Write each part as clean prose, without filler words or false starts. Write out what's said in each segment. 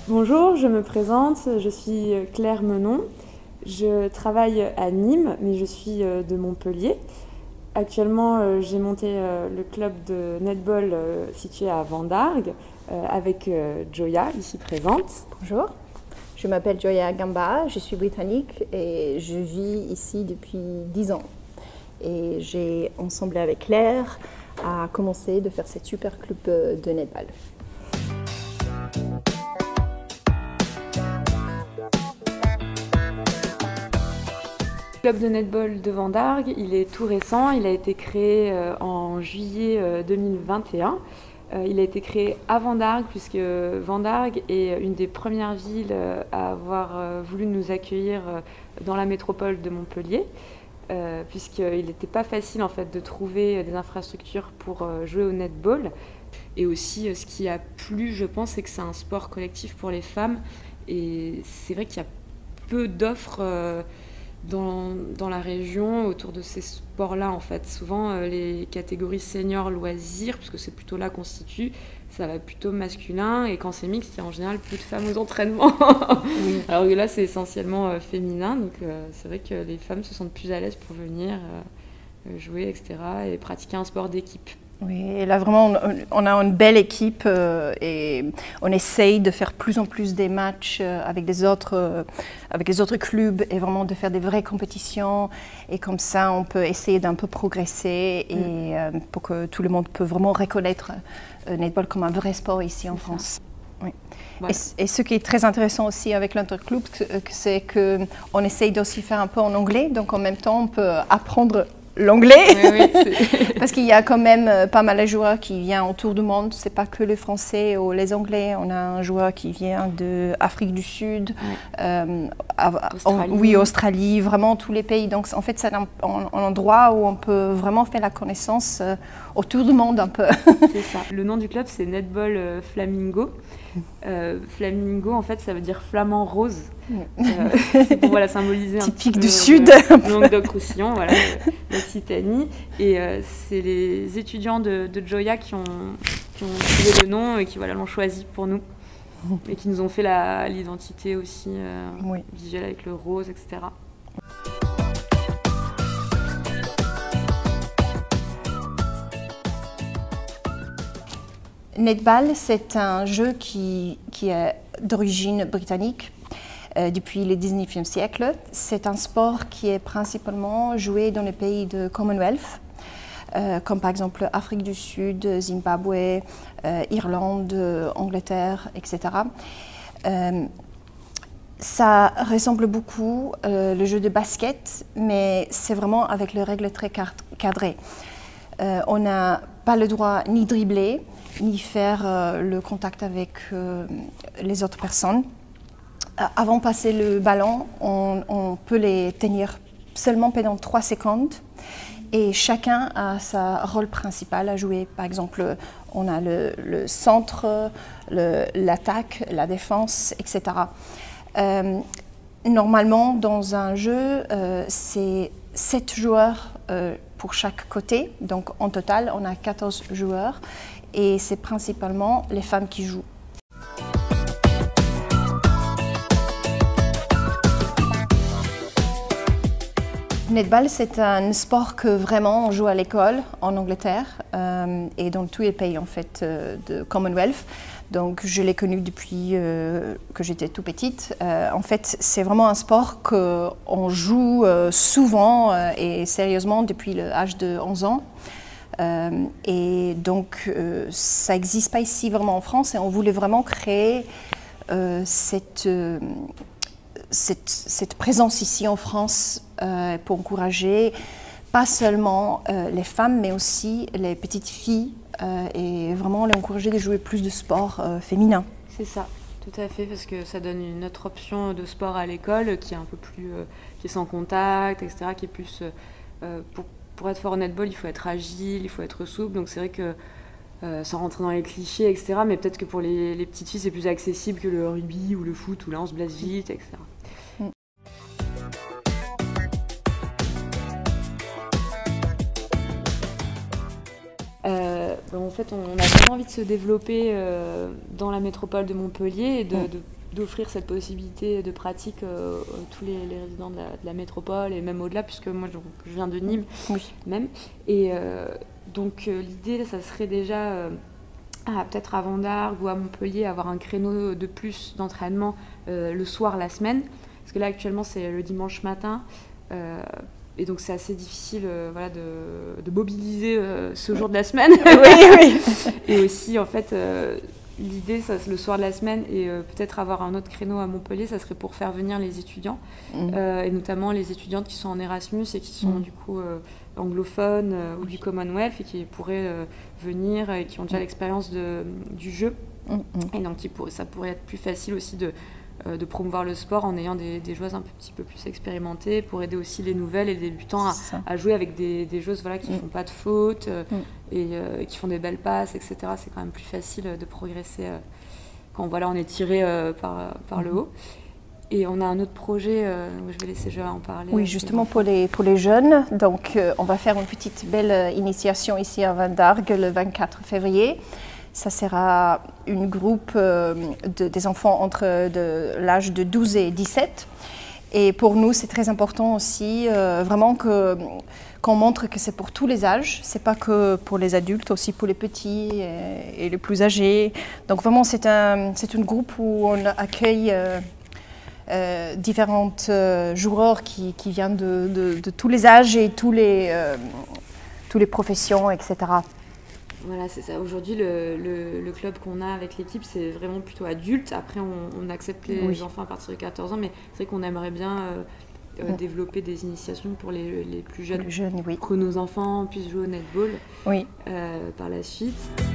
Bonjour, je me présente, je suis Claire Menon. Je travaille à Nîmes, mais je suis de Montpellier. Actuellement, j'ai monté le club de netball situé à Vendargues avec Joya, ici présente. Bonjour, je m'appelle Joya Gamba, je suis britannique et je vis ici depuis 10 ans. Et j'ai, ensemble avec Claire, à commencer de faire cette super club de netball. Le club de netball de Vendargues, il est tout récent, il a été créé en juillet 2021. Il a été créé à Vendargues puisque Vendargues est une des premières villes à avoir voulu nous accueillir dans la métropole de Montpellier, puisqu'il n'était pas facile en fait de trouver des infrastructures pour jouer au netball. Et aussi, ce qui a plu, je pense, c'est que c'est un sport collectif pour les femmes. Et c'est vrai qu'il y a peu d'offres dans la région autour de ces sports-là. En fait, souvent, les catégories seniors loisirs, puisque c'est plutôt là qu'on se situe, ça va plutôt masculin. Et quand c'est mixte, il y a en général plus de femmes aux entraînements. Oui. Alors que là, c'est essentiellement féminin. Donc, c'est vrai que les femmes se sentent plus à l'aise pour venir jouer, etc. et pratiquer un sport d'équipe. Oui, et là vraiment on a une belle équipe et on essaye de faire plus en plus des matchs avec les autres clubs et vraiment de faire des vraies compétitions et comme ça on peut essayer d'un peu progresser et pour que tout le monde peut vraiment reconnaître netball comme un vrai sport ici en France. Oui. Ouais. Et ce qui est très intéressant aussi avec l'interclub, c'est qu'on essaye d'aussi faire un peu en anglais, donc en même temps on peut apprendre l'anglais, oui, parce qu'il y a quand même pas mal de joueurs qui viennent autour du monde, c'est pas que les Français ou les Anglais, on a un joueur qui vient d'Afrique du Sud, Australie. Australie, vraiment tous les pays, donc en fait c'est un endroit où on peut vraiment faire la connaissance autour du monde un peu. C'est ça. Le nom du club c'est Netball Flamingo. Flamingo en fait ça veut dire flamant rose. C'est pour voilà, symboliser un typique petit peu du sud. Languedoc-Roussillon, voilà, l'Occitanie. Et c'est les étudiants de Joya qui ont trouvé le nom et qui voilà, l'ont choisi pour nous. Et qui nous ont fait l'identité aussi visuelle avec le rose, etc. Netball, c'est un jeu qui est d'origine britannique depuis le 19e siècle. C'est un sport qui est principalement joué dans les pays de Commonwealth, comme par exemple Afrique du Sud, Zimbabwe, Irlande, Angleterre, etc. Ça ressemble beaucoup au jeu de basket, mais c'est vraiment avec les règles très cadrées. On n'a pas le droit ni dribbler, ni faire le contact avec les autres personnes. Avant de passer le ballon, on peut les tenir seulement pendant 3 secondes et chacun a sa rôle principal à jouer. Par exemple, on a le centre, l'attaque, la défense, etc. Normalement, dans un jeu, c'est 7 joueurs pour chaque côté. Donc en total, on a 14 joueurs et c'est principalement les femmes qui jouent. Netball, c'est un sport que vraiment on joue à l'école en Angleterre et dans tous les pays en fait de Commonwealth. Donc je l'ai connu depuis que j'étais tout petite. En fait, c'est vraiment un sport qu'on joue souvent et sérieusement depuis l'âge de 11 ans. Et donc ça n'existe pas ici vraiment en France et on voulait vraiment créer cette présence ici en France pour encourager pas seulement les femmes mais aussi les petites filles et vraiment les encourager de jouer plus de sport féminin. C'est ça, tout à fait, parce que ça donne une autre option de sport à l'école qui est un peu plus, qui est sans contact, etc., qui est plus pour être fort au netball, il faut être agile, il faut être souple, donc c'est vrai que sans rentrer dans les clichés, etc., mais peut-être que pour les petites filles c'est plus accessible que le rugby ou le foot où là on se blesse vite, etc. En fait, on a vraiment envie de se développer dans la métropole de Montpellier et de d'offrir cette possibilité de pratique tous les résidents de la métropole et même au-delà, puisque moi je viens de Nîmes même. Et donc l'idée, ça serait déjà peut-être à Vendargues ou à Montpellier, avoir un créneau de plus d'entraînement le soir, la semaine. Parce que là actuellement c'est le dimanche matin. Et donc c'est assez difficile de mobiliser ce jour de la semaine. Oui. Et aussi en fait l'idée le soir de la semaine et peut-être avoir un autre créneau à Montpellier, ça serait pour faire venir les étudiants et notamment les étudiantes qui sont en Erasmus et qui sont du coup anglophones ou du Commonwealth et qui pourraient venir et qui ont déjà l'expérience du jeu. Et donc ça pourrait être plus facile aussi de promouvoir le sport en ayant des joueuses un petit peu plus expérimentées pour aider aussi les nouvelles et les débutants à jouer avec des joueuses qui ne font pas de fautes et qui font des belles passes, etc. C'est quand même plus facile de progresser quand on est tiré par le haut. Et on a un autre projet, je vais laisser Joa en parler. Oui, justement pour les jeunes. Donc on va faire une petite belle initiation ici à Vendargues le 24 février. Ça sera un groupe des enfants entre l'âge de 12 et 17. Et pour nous, c'est très important aussi vraiment qu'on montre que c'est pour tous les âges. Ce n'est pas que pour les adultes, aussi pour les petits et les plus âgés. Donc vraiment, c'est un groupe où on accueille différents joueurs qui viennent de tous les âges et toutes les professions, etc. Voilà, c'est ça. Aujourd'hui, le club qu'on a avec l'équipe, c'est vraiment plutôt adulte. Après, on accepte les enfants à partir de 14 ans, mais c'est vrai qu'on aimerait bien développer des initiations pour les plus jeunes. Que nos enfants puissent jouer au netball par la suite.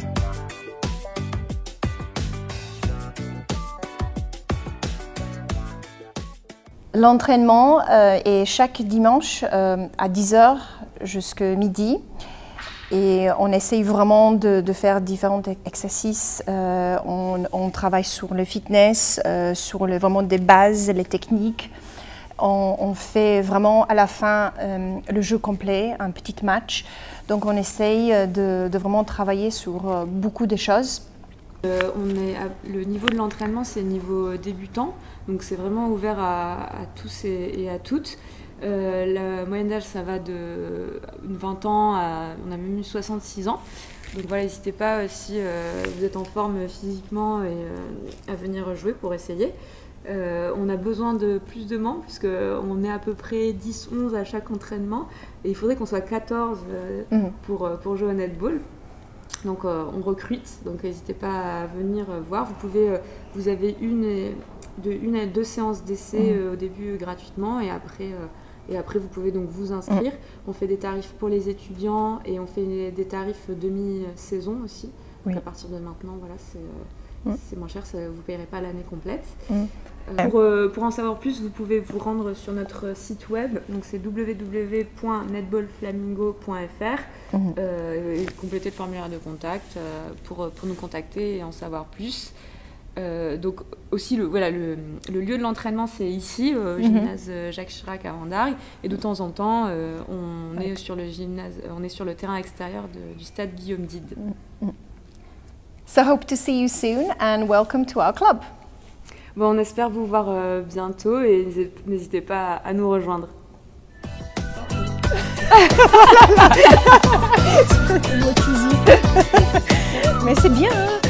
L'entraînement est chaque dimanche à 10h jusqu'à midi. Et on essaye vraiment de faire différents exercices. On travaille sur le fitness, sur vraiment des bases, les techniques. On fait vraiment à la fin le jeu complet, un petit match. Donc on essaye de vraiment travailler sur beaucoup de choses. Le niveau de l'entraînement, c'est niveau débutant. Donc c'est vraiment ouvert à tous et à toutes. La moyenne d'âge, ça va de 20 ans on a même eu 66 ans. Donc voilà, n'hésitez pas si vous êtes en forme physiquement à venir jouer pour essayer. On a besoin de plus de membres puisqu'on est à peu près 10-11 à chaque entraînement et il faudrait qu'on soit 14 pour jouer au netball. Donc on recrute, donc n'hésitez pas à venir voir. Vous avez une à deux séances d'essai au début gratuitement et après vous pouvez donc vous inscrire. On fait des tarifs pour les étudiants et on fait des tarifs demi-saison aussi. Donc à partir de maintenant, voilà, c'est moins cher, vous ne payerez pas l'année complète. Pour en savoir plus, vous pouvez vous rendre sur notre site web, donc c'est www.netballflamingo.fr et compléter le formulaire de contact pour nous contacter et en savoir plus. Donc aussi le lieu de l'entraînement c'est ici au gymnase Jacques Chirac à Vendargues et de temps en temps on est sur le terrain extérieur du stade Guillaume Dide. So hope to see you soon and welcome to our club. Bon, on espère vous voir bientôt et n'hésitez pas à nous rejoindre. Mais c'est bien, hein.